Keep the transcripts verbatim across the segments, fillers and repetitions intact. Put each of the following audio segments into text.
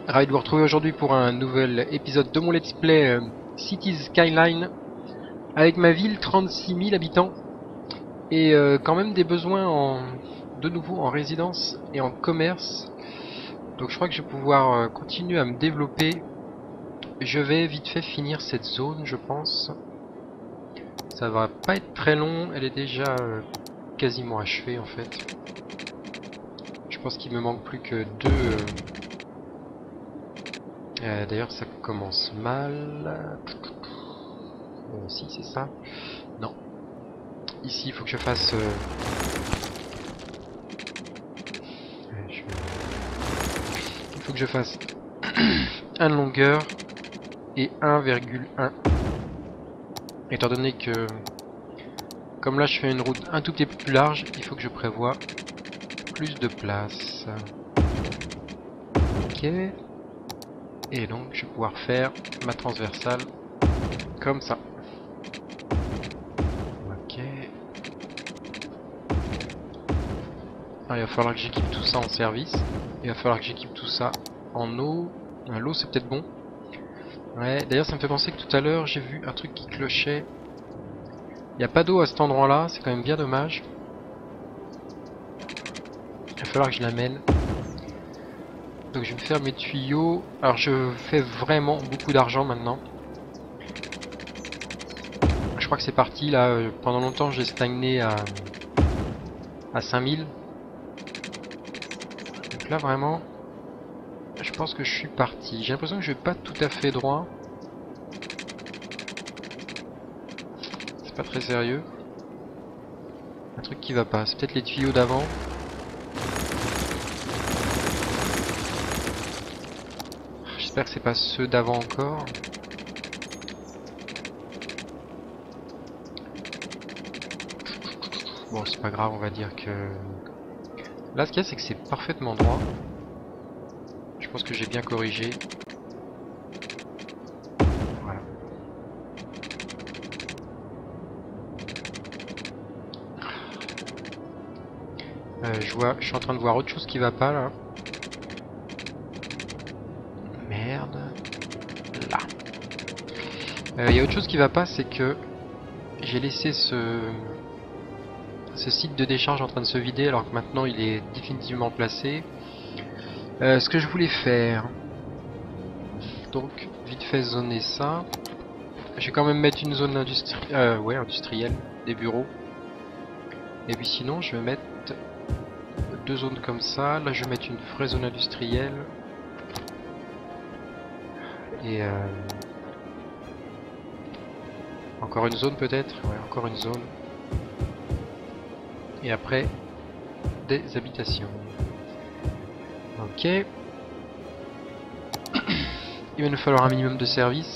Ravi de vous retrouver aujourd'hui pour un nouvel épisode de mon let's play euh, Cities Skyline avec ma ville, trente-six mille habitants et euh, quand même des besoins en, de nouveau en résidence et en commerce. Donc je crois que je vais pouvoir euh, continuer à me développer. Je vais vite fait finir cette zone, je pense. Ça va pas être très long, elle est déjà euh, quasiment achevée en fait. Je pense qu'il me manque plus que deux... Euh... Euh, D'ailleurs ça commence mal. Euh, si c'est ça. Non. Ici il faut que je fasse... Euh... Ouais, je... Il faut que je fasse un de longueur et un virgule un. Étant donné que... Comme là je fais une route un tout petit peu plus large, il faut que je prévoie plus de place. Ok. Et donc je vais pouvoir faire ma transversale comme ça. Ok. Alors, il va falloir que j'équipe tout ça en service. Il va falloir que j'équipe tout ça en eau. Ah, l'eau c'est peut-être bon. Ouais, d'ailleurs ça me fait penser que tout à l'heure j'ai vu un truc qui clochait. Il n'y a pas d'eau à cet endroit là, c'est quand même bien dommage. Il va falloir que je l'amène. Donc je vais me faire mes tuyaux. Alors je fais vraiment beaucoup d'argent maintenant. Je crois que c'est parti là. Pendant longtemps j'ai stagné à, à cinq mille. Donc là vraiment, je pense que je suis parti. J'ai l'impression que je vais pas tout à fait droit. C'est pas très sérieux. Un truc qui va pas. C'est peut-être les tuyaux d'avant. J'espère que c'est pas ceux d'avant encore. Bon, c'est pas grave, on va dire que... Là, ce qu'il y a, c'est que c'est parfaitement droit. Je pense que j'ai bien corrigé. Voilà. Euh, je vois, je suis en train de voir autre chose qui va pas, là. Merde. Là. Il euh, y a autre chose qui va pas, c'est que j'ai laissé ce... ce site de décharge en train de se vider alors que maintenant il est définitivement placé. Euh, ce que je voulais faire, donc vite fait zoner ça. Je vais quand même mettre une zone industrie... euh, ouais, industrielle, des bureaux. Et puis sinon je vais mettre deux zones comme ça. Là je vais mettre une vraie zone industrielle. Et euh... encore une zone peut-être. Ouais, encore une zone. Et après des habitations. Ok. Il va nous falloir un minimum de services.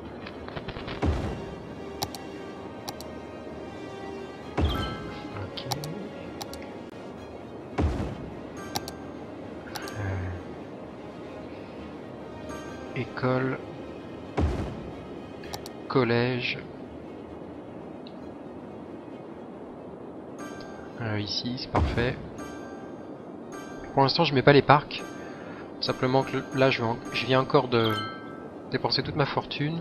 Ok. Euh... École. Collège. Euh, ici, c'est parfait. Pour l'instant, je mets pas les parcs. Simplement que là, je, vais en... je viens encore de dépenser toute ma fortune.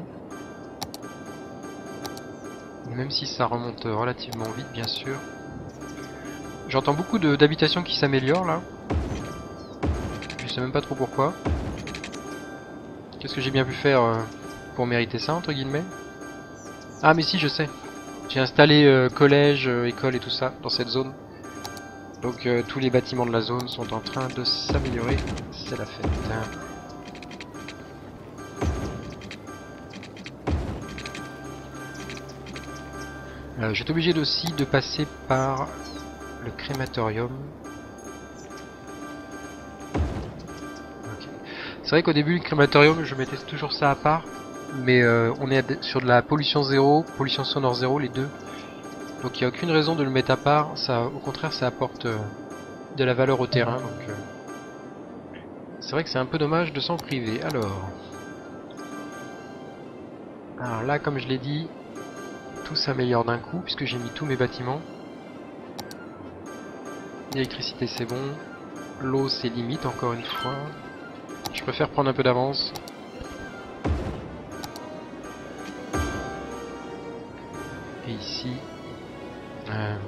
Même si ça remonte relativement vite, bien sûr. J'entends beaucoup d'habitations qui s'améliorent, là. Je sais même pas trop pourquoi. Qu'est-ce que j'ai bien pu faire euh, pour mériter ça, entre guillemets? Ah, mais si, je sais. J'ai installé euh, collège, euh, école et tout ça dans cette zone. Donc euh, tous les bâtiments de la zone sont en train de s'améliorer. C'est la fête. Euh, J'étais obligé aussi de passer par le crématorium. Okay. C'est vrai qu'au début le crématorium je mettais toujours ça à part. Mais euh, on est sur de la pollution zéro, pollution sonore zéro, les deux. Donc il n'y a aucune raison de le mettre à part. Ça, au contraire ça apporte euh, de la valeur au terrain. Donc euh, c'est vrai que c'est un peu dommage de s'en priver. Alors... Alors là comme je l'ai dit, tout s'améliore d'un coup puisque j'ai mis tous mes bâtiments. L'électricité c'est bon. L'eau c'est limite encore une fois. Je préfère prendre un peu d'avance. Et ici... Euh...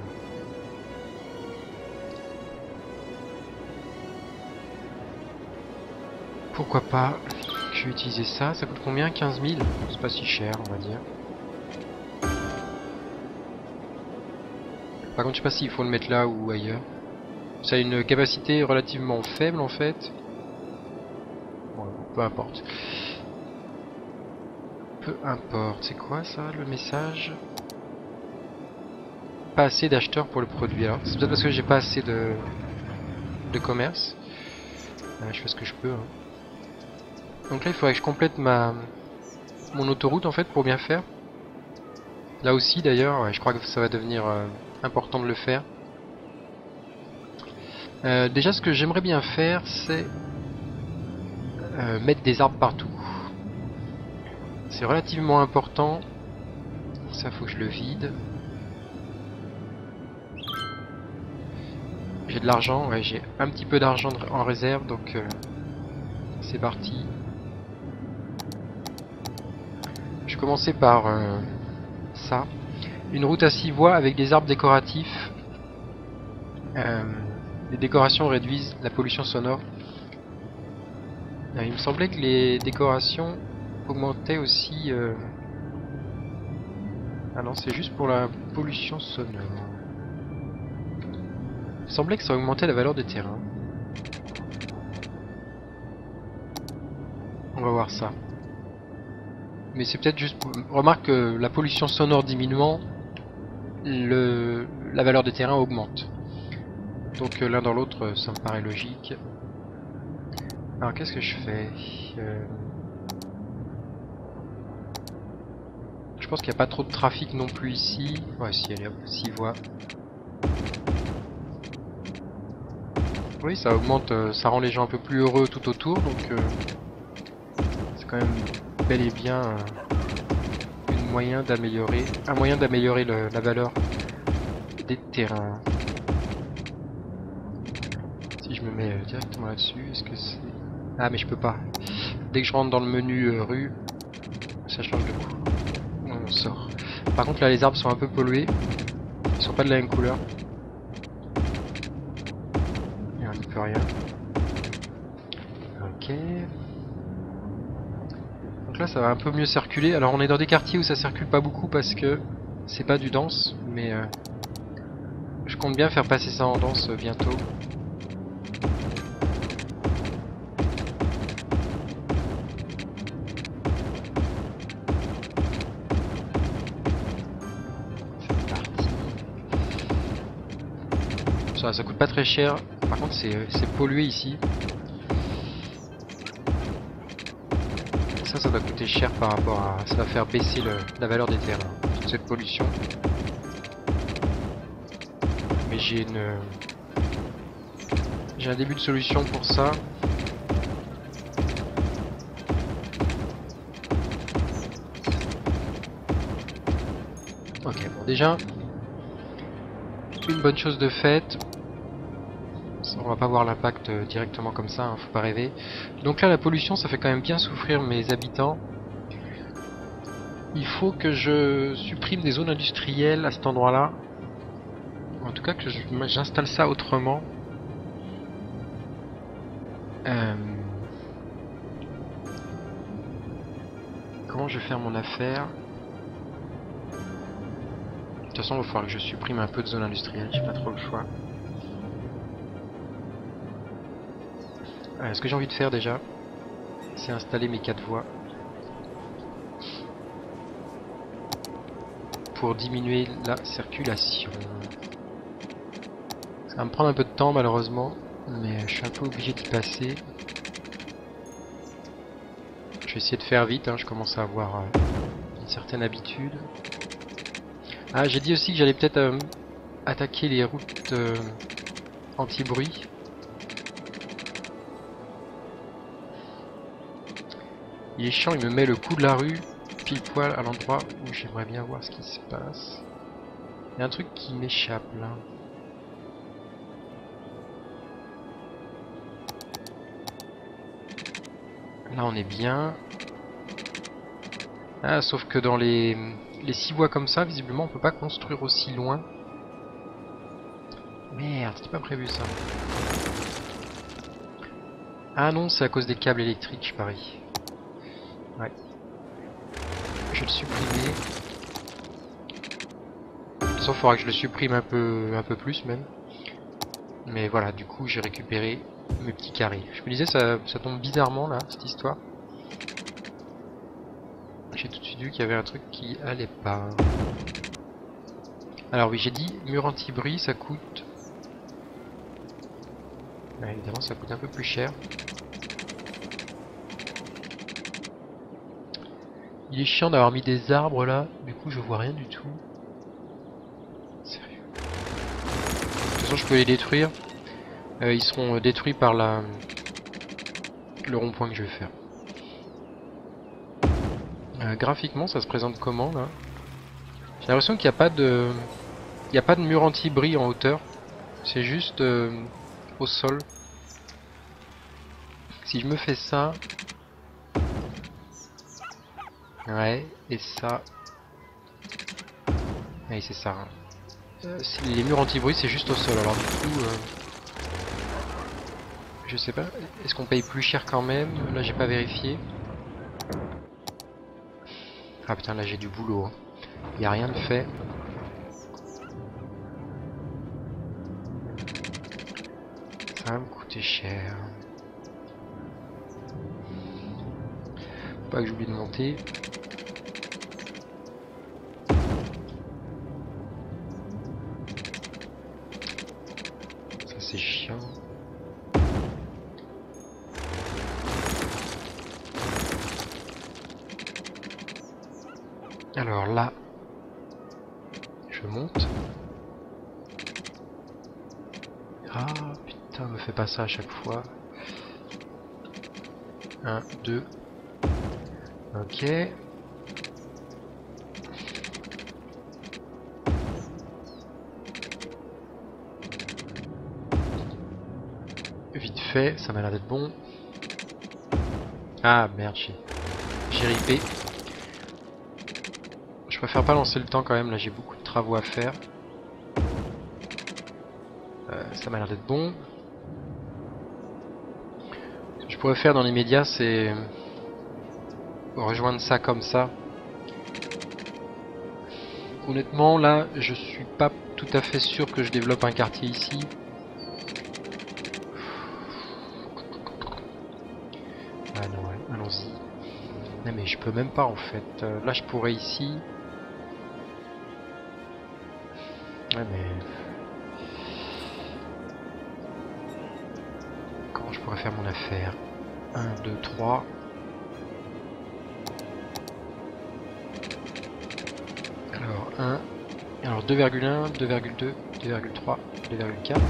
Pourquoi pas? Je vais utiliser ça. Ça coûte combien? quinze mille? C'est pas si cher, on va dire. Par contre, je sais pas s'il faut le mettre là ou ailleurs. Ça a une capacité relativement faible en fait. Bon, peu importe. Peu importe. C'est quoi ça, le message? Pas assez d'acheteurs pour le produit. Alors, c'est peut-être parce que j'ai pas assez de, de commerce. Euh, je fais ce que je peux. Hein. Donc là, il faudrait que je complète ma mon autoroute en fait pour bien faire. Là aussi d'ailleurs, ouais, je crois que ça va devenir euh, important de le faire. Euh, déjà, ce que j'aimerais bien faire, c'est euh, mettre des arbres partout. C'est relativement important. Ça, faut que je le vide. J'ai de l'argent, ouais, j'ai un petit peu d'argent en réserve, donc euh, c'est parti. Je vais commencer par euh, ça. Une route à six voies avec des arbres décoratifs. Euh, les décorations réduisent la pollution sonore. Euh, il me semblait que les décorations augmentaient aussi... Euh... Ah non, c'est juste pour la pollution sonore. Il me semblait que ça augmentait la valeur des terrains. On va voir ça. Mais c'est peut-être juste... Pour... Remarque que la pollution sonore diminuant, le... la valeur des terrains augmente. Donc euh, l'un dans l'autre, ça me paraît logique. Alors qu'est-ce que je fais euh... Je pense qu'il n'y a pas trop de trafic non plus ici. Ouais, si, allez hop, six voies. Oui, ça augmente, euh, ça rend les gens un peu plus heureux tout autour, donc euh, c'est quand même bel et bien euh, une moyen d'améliorer, un moyen d'améliorer la valeur des terrains. Si je me mets euh, directement là-dessus, est-ce que c'est... Ah mais je peux pas. Dès que je rentre dans le menu euh, rue, ça change de coup. On sort. Par contre là les arbres sont un peu pollués. Ils sont pas de la même couleur. Et on n'y peut rien. Ok. Donc là ça va un peu mieux circuler. Alors on est dans des quartiers où ça circule pas beaucoup parce que c'est pas du dense. Mais euh, je compte bien faire passer ça en dense euh, bientôt. Ça, ça coûte pas très cher. Par contre c'est pollué ici. Ça, ça va coûter cher par rapport à... Ça va faire baisser le, la valeur des terrains, toute cette pollution. Mais j'ai une... J'ai un début de solution pour ça. Ok, bon déjà... Une bonne chose de faite. On va pas voir l'impact directement comme ça, hein, faut pas rêver. Donc là la pollution ça fait quand même bien souffrir mes habitants. Il faut que je supprime des zones industrielles à cet endroit là. En tout cas que j'installe ça autrement. Euh... Comment je vais faire mon affaire? De toute façon il va falloir que je supprime un peu de zones industrielles, j'ai pas trop le choix. Euh, ce que j'ai envie de faire déjà, c'est installer mes quatre voies pour diminuer la circulation. Ça va me prendre un peu de temps malheureusement, mais je suis un peu obligé d'y passer. Je vais essayer de faire vite, hein, je commence à avoir euh, une certaine habitude. Ah, j'ai dit aussi que j'allais peut-être euh, attaquer les routes euh, anti-bruit. Il est chiant, il me met le coup de la rue pile poil à l'endroit où j'aimerais bien voir ce qui se passe. Il y a un truc qui m'échappe là. Là on est bien. Ah, sauf que dans les, les six voies comme ça, visiblement on peut pas construire aussi loin. Merde, c'était pas prévu ça. Ah non, c'est à cause des câbles électriques, je parie. Ouais. Je vais le supprimer. De toute façon, il faudra que je le supprime un peu, un peu plus même. Mais voilà, du coup, j'ai récupéré mes petits carrés. Je me disais, ça, ça tombe bizarrement là, cette histoire. J'ai tout de suite vu qu'il y avait un truc qui allait pas. Alors oui, j'ai dit mur anti-bris, ça coûte... Ouais, évidemment, ça coûte un peu plus cher. Il est chiant d'avoir mis des arbres là, du coup je vois rien du tout. Sérieux. De toute façon, je peux les détruire. Euh, ils seront détruits par la... le rond-point que je vais faire. Euh, graphiquement, ça se présente comment là? J'ai l'impression qu'il n'y a pas de... Il n'y a pas de mur anti-bris en hauteur. C'est juste euh, au sol. Si je me fais ça... Ouais, et ça... Ouais, c'est ça. Euh, les murs anti-bruit, c'est juste au sol. Alors du coup... Euh... Je sais pas. Est-ce qu'on paye plus cher quand même? Là, j'ai pas vérifié. Ah putain, là j'ai du boulot. Il n'y a rien de fait. Ça va me coûter cher. Pas que j'oublie de monter. Ça c'est chiant. Alors là, je monte. Ah putain, me fais pas ça à chaque fois. un, deux. Ok. Vite fait, ça m'a l'air d'être bon. Ah merde, j'ai ripé. Je préfère pas lancer le temps quand même, là j'ai beaucoup de travaux à faire. Euh, ça m'a l'air d'être bon. Ce que je pourrais faire dans les médias, c'est rejoindre ça comme ça. Honnêtement, là, je suis pas tout à fait sûr que je développe un quartier ici. Ah non, ouais, allons-y. Non mais je peux même pas en fait. Euh, là, je pourrais ici. Ouais mais... Comment je pourrais faire mon affaire? un, deux, trois. Alors un. Alors deux virgule un, deux virgule deux, deux virgule trois, deux virgule quatre.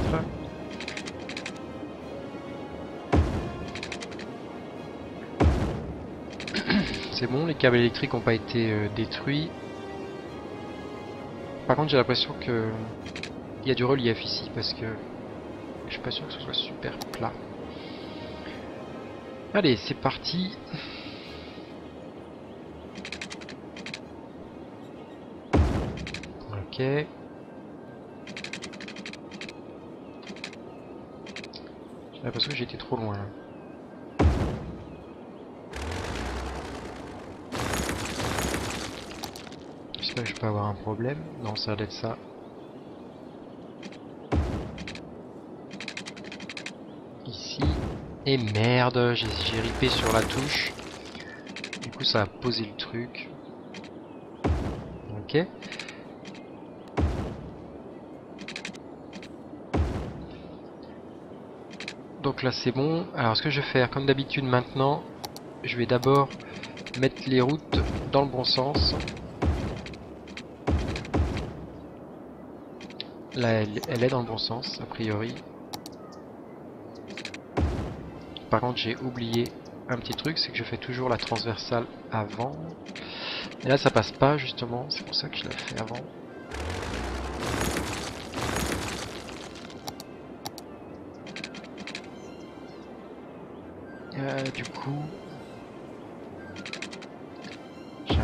C'est bon, les câbles électriques n'ont pas été euh, détruits. Par contre, j'ai l'impression que il y a du relief ici parce que je suis pas sûr que ce soit super plat. Allez, c'est parti. Ok. J'ai l'impression que j'ai été trop loin là. J'espère que je peux avoir un problème. Non, ça a l'air d'être ça. Ici. Et merde, j'ai ripé sur la touche. Du coup, ça a posé le truc. Ok. Donc là, c'est bon. Alors, ce que je vais faire, comme d'habitude maintenant, je vais d'abord mettre les routes dans le bon sens. Là, elle, elle est dans le bon sens, a priori. Par contre, j'ai oublié un petit truc, c'est que je fais toujours la transversale avant. Et là, ça passe pas, justement. C'est pour ça que je l'ai fait avant. Euh, du coup...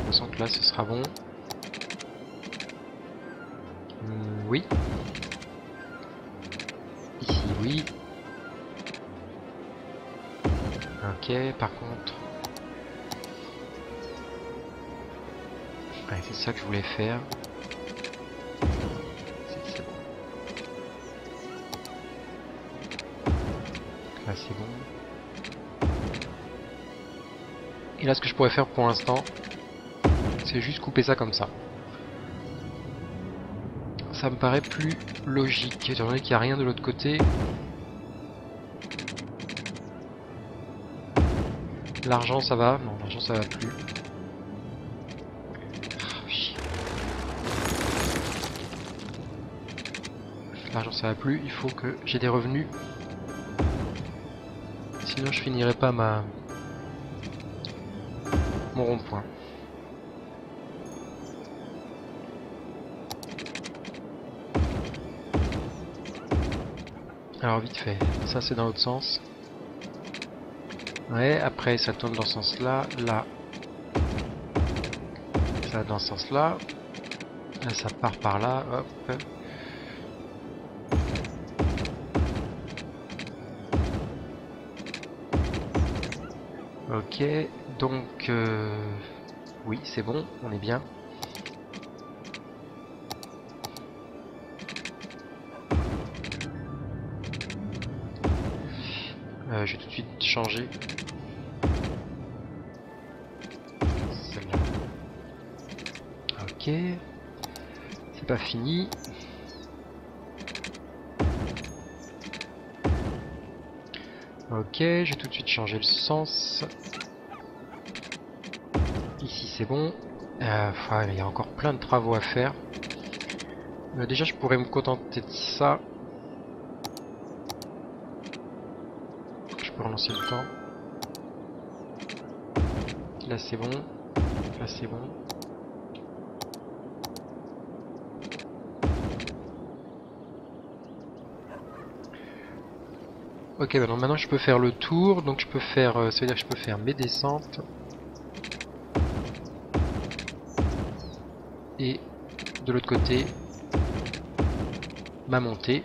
l'impression que là ce sera bon. Hum, oui. Ici oui. Ok, par contre... Ouais, c'est ça que je voulais faire. C'est bon. Là c'est bon. Et là ce que je pourrais faire pour l'instant, c'est juste couper ça comme ça. Ça me paraît plus logique, étant donné qu'il n'y a rien de l'autre côté. L'argent ça va, non l'argent ça va plus. Oh, chier. L'argent ça va plus, il faut que j'ai des revenus. Sinon je finirai pas ma mon rond-point. Alors vite fait, ça c'est dans l'autre sens. Ouais, après ça tourne dans ce sens là, là. Ça va dans ce sens là. Là ça part par là, hop. Ok, donc euh, oui c'est bon, on est bien. Euh, je vais tout de suite changer. Celle-là. Ok. C'est pas fini. Ok, je vais tout de suite changer le sens. Ici c'est bon. Euh, enfin, il y a encore plein de travaux à faire. Euh, déjà je pourrais me contenter de ça. Je peux relancer le temps. Là c'est bon. Là c'est bon. Ok, bah donc maintenant je peux faire le tour. Donc je peux faire, euh, ça veut dire que je peux faire mes descentes. Et de l'autre côté, ma montée.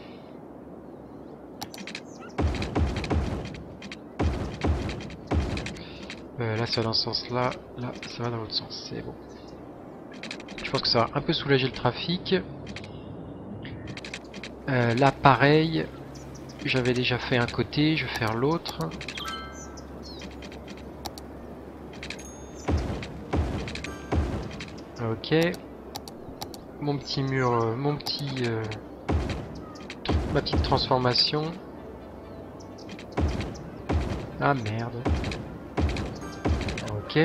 Euh, là ça va dans ce sens là, là ça va dans l'autre sens, c'est bon. Je pense que ça va un peu soulager le trafic. Euh, là pareil, j'avais déjà fait un côté, je vais faire l'autre. Ok. Mon petit mur, euh, mon petit... Euh, ma petite transformation. Ah merde. Ok.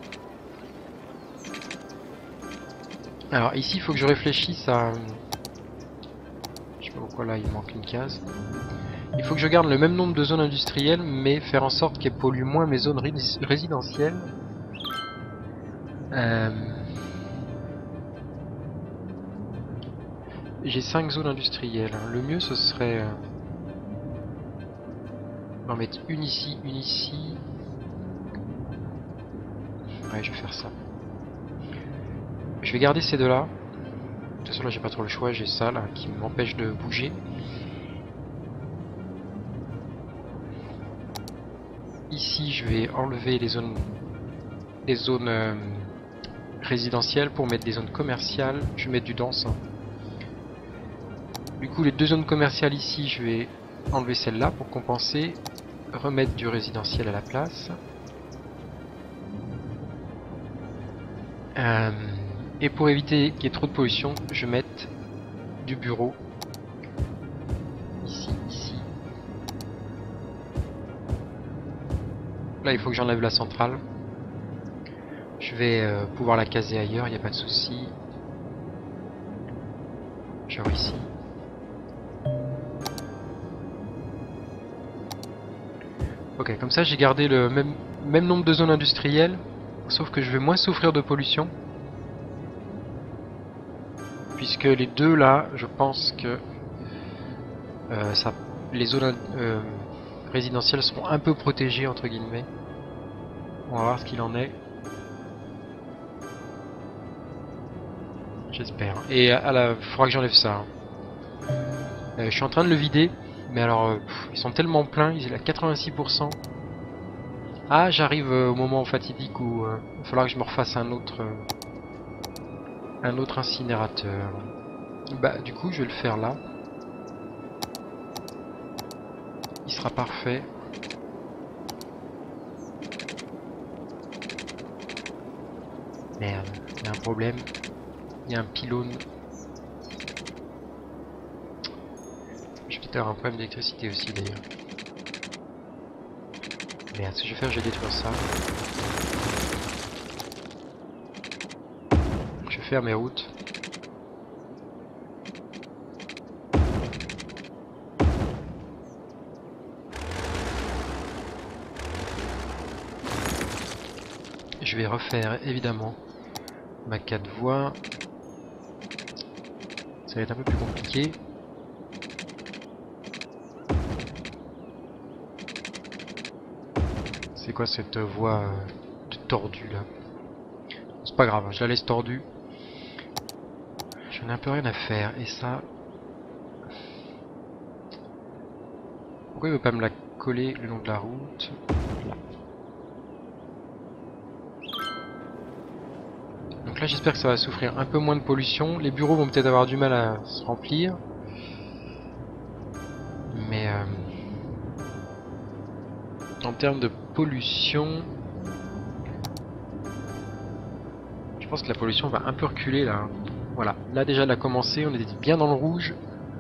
Alors ici il faut que je réfléchisse à... Je sais pas pourquoi là il manque une case. Il faut que je garde le même nombre de zones industrielles mais faire en sorte qu'elles polluent moins mes zones ré résidentielles. Euh... J'ai cinq zones industrielles. Le mieux ce serait... Euh... en mettre une ici, une ici. Ouais, je vais faire ça. Je vais garder ces deux là. De toute façon là j'ai pas trop le choix, j'ai ça là qui m'empêche de bouger. Ici je vais enlever les zones les zones euh, résidentielles pour mettre des zones commerciales. Je vais mettre du dense. Hein. Du coup les deux zones commerciales ici je vais enlever celle-là pour compenser. Remettre du résidentiel à la place. Euh, et pour éviter qu'il y ait trop de pollution, je vais mettre du bureau. Ici, ici. Là il faut que j'enlève la centrale. Je vais euh, pouvoir la caser ailleurs, il n'y a pas de souci. Genre ici. Ok, comme ça j'ai gardé le même, même nombre de zones industrielles, sauf que je vais moins souffrir de pollution. Puisque les deux là, je pense que euh, ça, les zones euh, résidentielles seront un peu protégées entre guillemets. On va voir ce qu'il en est. J'espère. Et à la... faudra que j'enlève ça. Hein. Euh, je suis en train de le vider. Mais alors, euh, pff, ils sont tellement pleins. Ils sont à quatre-vingt-six pour cent. Ah, j'arrive euh, au moment fatidique où euh, il va falloir que je me refasse un autre... Euh, un autre incinérateur. Bah, du coup, je vais le faire là. Il sera parfait. Merde, il y a un problème. Il y a un pylône. Je vais peut-être avoir un problème d'électricité aussi d'ailleurs. Merde, ce que je vais faire, je vais détruire ça. Je vais faire mes routes. Je vais refaire évidemment ma quatre voies. Ça va être un peu plus compliqué. C'est quoi cette voie euh, tordue là? C'est pas grave, je la laisse tordue. J'en ai un peu rien à faire. Et ça... Pourquoi il veut pas me la coller le long de la route? Là. Donc là j'espère que ça va souffrir un peu moins de pollution. Les bureaux vont peut-être avoir du mal à se remplir. Mais... Euh, en termes de pollution... Je pense que la pollution va un peu reculer là. Voilà, là déjà elle a commencé, on était bien dans le rouge.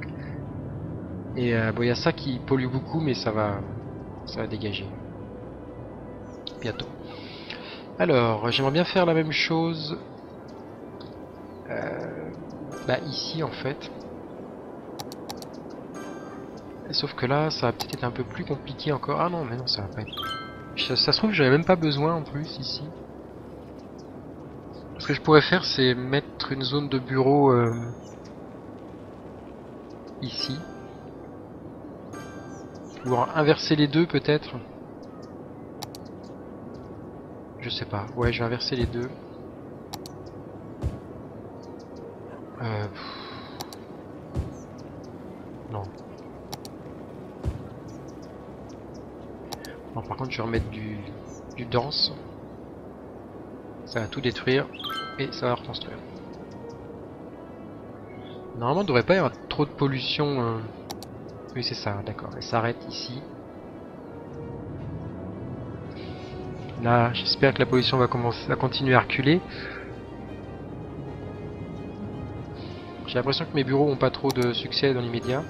Et euh, bon, il y a ça qui pollue beaucoup, mais ça va, ça va dégager. Bientôt. Alors, j'aimerais bien faire la même chose... Euh, bah ici en fait. Sauf que là, ça va peut-être être un peu plus compliqué encore. Ah non, mais non, ça va pas être... Ça, ça se trouve, j'avais même pas besoin en plus ici. Ce que je pourrais faire, c'est mettre une zone de bureau euh, ici. Ou inverser les deux peut-être. Je sais pas. Ouais, je vais inverser les deux. Euh... Non. Non, par contre, je vais remettre du, du dense. Ça va tout détruire. Et ça va reconstruire. Normalement, il ne devrait pas y avoir trop de pollution. Euh... Oui, c'est ça, d'accord. Elle s'arrête ici. Là, j'espère que la pollution va commencer à continuer à reculer. J'ai l'impression que mes bureaux n'ont pas trop de succès dans l'immédiat.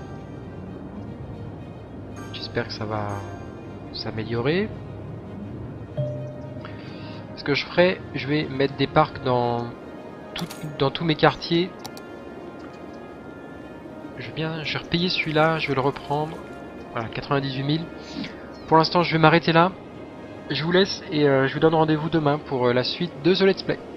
J'espère que ça va s'améliorer. Ce que je ferai, je vais mettre des parcs dans, tout, dans tous mes quartiers. Je vais bien, je vais repayer celui-là, je vais le reprendre. Voilà, quatre-vingt-dix-huit mille. Pour l'instant, je vais m'arrêter là. Je vous laisse et euh, je vous donne rendez-vous demain pour euh, la suite de The Let's Play.